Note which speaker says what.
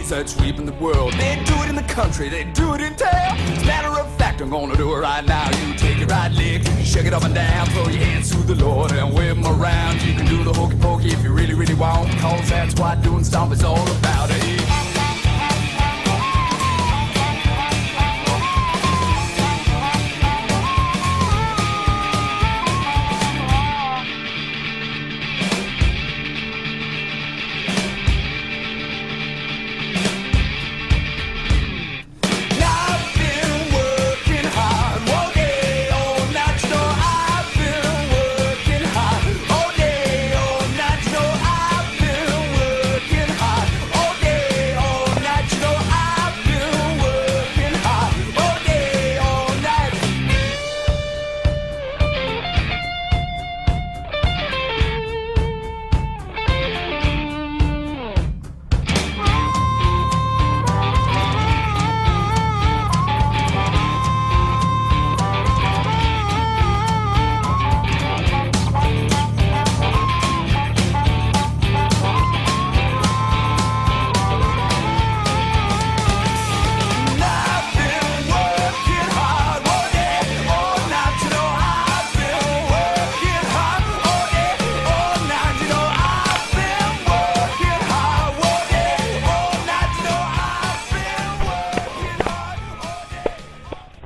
Speaker 1: that's sweeping the world. They do it in the country, they do it in town. As a matter of fact, I'm gonna do it right now. You take your right leg, shake it up and down, throw your hands to the Lord and wave them around. You can do the hokey pokey if you really, really want, cause that's what doing stomp is all about.